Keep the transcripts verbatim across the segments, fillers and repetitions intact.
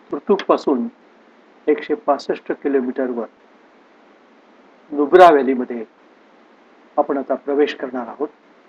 पासून एकशे पासष्ट किलोमीटरवर नुब्रा व्हॅलीमध्ये आपण आता प्रवेश करणार आहोत।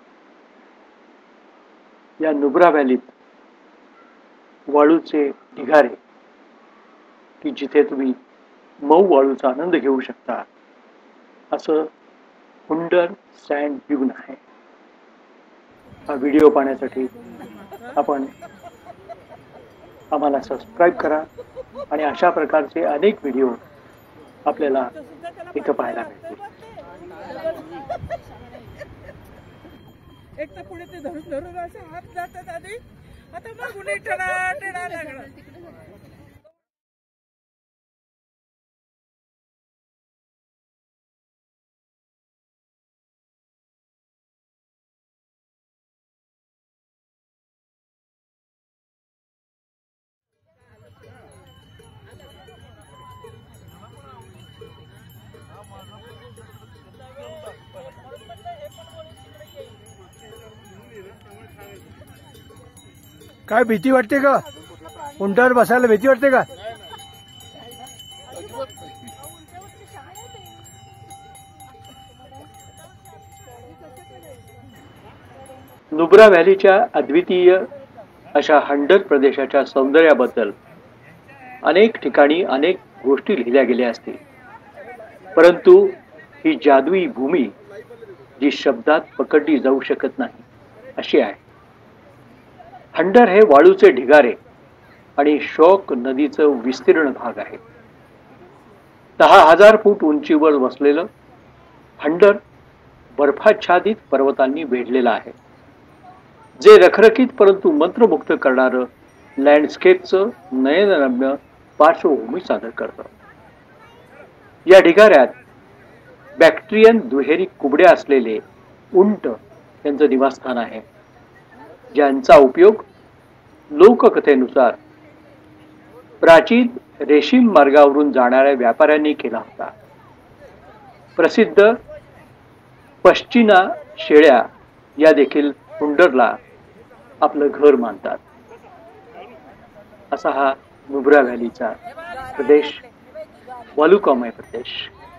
या नुब्रा व्हॅलीत वाळूचे ढिगारे की जिथे तुम्ही मऊ वाळूचा आनंद घेऊ शकता असं हुंडर सँड ड्यून आहे। हा व्हिडिओ पाहण्यासाठी आपण आम्हाला सबस्क्राईब करा आणि अशा प्रकारचे अनेक व्हिडिओ आपल्याला इथं पाहायला मिळतील। एक तर पुढे ते धरून धरून असे हात जातात आधी, आता मग पुढे टणा टणा लागला। काय भीती वाटते का? उंटावर बसायला भीती वाटते का? नुब्रा व्हॅलीच्या अद्वितीय अशा हंडर प्रदेशाच्या सौंदर्याबद्दल अनेक ठिकाणी अनेक गोष्टी लिहिल्या गेल्या असतील, परंतु ही जादुई भूमी जी शब्दात पकडली जाऊ शकत नाही अशी आहे। हंडर हे वाळूचे ढिगारे आणि शोक नदीचं विस्तीर्ण भाग आहे। दहा हजार फूट उंचीवर वसलेलं हंडर बर्फाच्छादित पर्वतांनी वेढलेलं आहे, जे रखरखीत परंतु मंत्रमुग्ध करणारं लँडस्केपचं नयनरम्य पार्श्वभूमी सादर करतं। या ढिगाऱ्यात बॅक्टेरियन दुहेरी कुबड्या असलेले उंट यांचं निवासस्थान आहे, ज्यांचा उपयोग लोककथेनुसार प्राचीन रेशीम मार्गावरून जाणाऱ्या व्यापाऱ्यांनी केला होता। प्रसिद्ध पश्चिना शेळ्या या देखील हुंडरला आपलं घर मानतात। असा हा नुब्रा व्हॅलीचा प्रदेश, वालुकामय प्रदेश।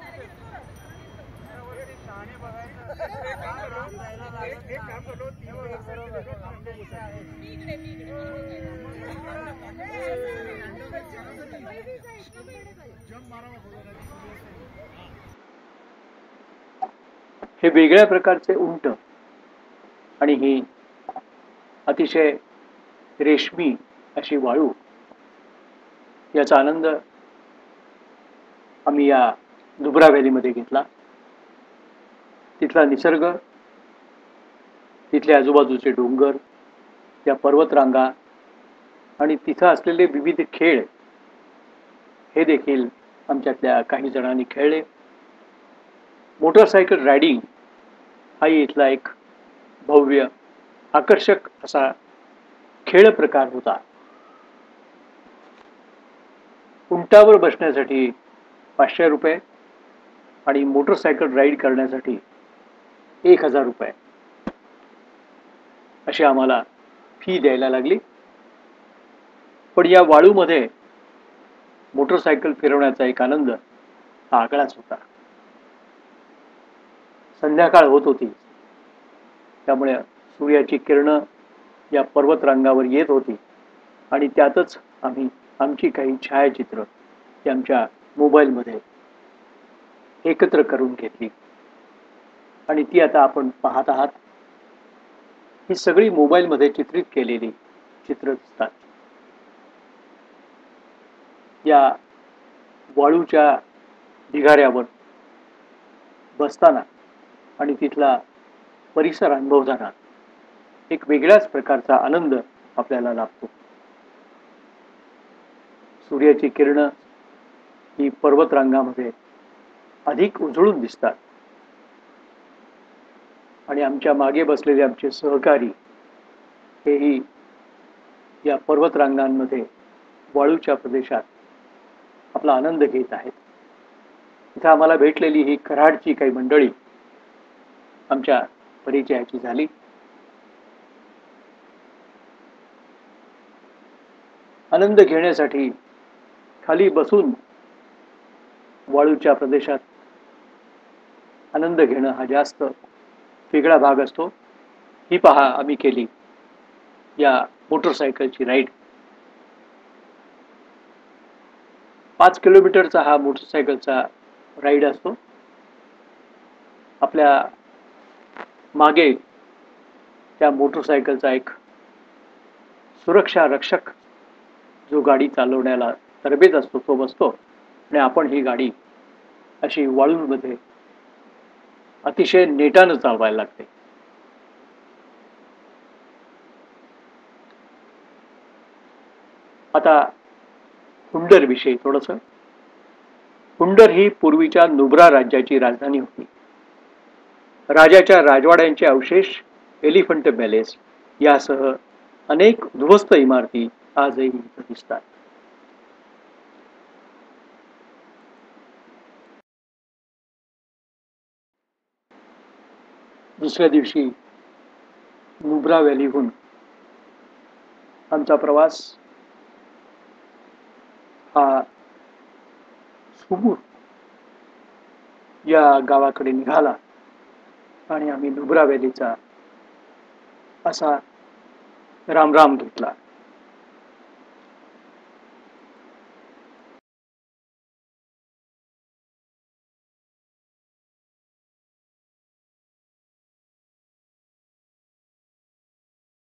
हे वेगळ्या प्रकारचे उंट आणि ही अतिशय रेशमी अशी वाळू याचा आनंद आम्ही या नुब्रा व्हॅलीमध्ये घेतला। तिथला निसर्ग, तिथले आजूबाजूचे डोंगर, त्या पर्वतरांगा आणि तिथं असलेले विविध खेळ हे देखील आमच्यातल्या काही जणांनी खेळले। मोटरसायकल रायडिंग हा इथला एक भव्य आकर्षक असा खेळ प्रकार होता। उंटावर बसण्यासाठी पाचशे रुपये आणि मोटरसायकल राईड करण्यासाठी एक हजार रुपये अशी आम्हाला फी द्यायला लागली। पण या वाळूमध्ये मोटरसायकल फिरवण्याचा एक आनंद हा आगळाच होता। संध्याकाळ होत होती, त्यामुळे सूर्याची किरणं या पर्वतरांगावर येत होती आणि त्यातच आम्ही आमची काही छायाचित्र ती आमच्या मोबाईलमध्ये एकत्र करून घेतली आणि ती आता आपण पाहत आहात। ही सगळी मोबाईलमध्ये चित्रित केलेली चित्र दिसतात। या वाळूच्या ढिगाऱ्यावर बसताना आणि तिथला परिसर अनुभवताना एक वेगळ्याच प्रकारचा आनंद आपल्याला लाभतो। सूर्याची किरणं ही पर्वतरांगामध्ये अधिक उजळून दिसतात आणि आमच्या मागे बसलेले आमचे सहकारी हेही या पर्वतरांगांमध्ये वाळूच्या प्रदेशात आपला आनंद घेत आहेत। इथं आम्हाला भेटलेली ही कराडची काही मंडळी आमच्या परिचयाची झाली। आनंद घेण्यासाठी खाली बसून वाळूच्या प्रदेशात आनंद घेणं हा जास्त वेगळा भाग असतो. ही पहा आम्ही केली या मोटरसायकलची राईड. पाच किलोमीटरचा हा मोटरसायकलचा राईड असतो. आपल्या मागे त्या मोटरसायकलचा एक सुरक्षा रक्षक जो गाडी चालवण्याला तरबेज असतो तो बसतो आणि आपण ही गाडी अशी वाळूंमध्ये अतिशय नेटानं चालवायला लागते. आता हुंडर विषयी थोडस. हुंडर ही पूर्वीच्या नुब्रा राज्याची राजधानी होती. राजाच्या राजवाड्यांचे अवशेष, एलिफंट पॅलेस यासह अनेक उद्ध्वस्त इमारती आजही इथं दिसतात. दुसऱ्या दिवशी नुब्रा व्हॅलीहून आमचा प्रवास हा सुमूर या गावाकडे निघाला आणि आम्ही नुब्रा व्हॅलीचा असा रामराम घेतला.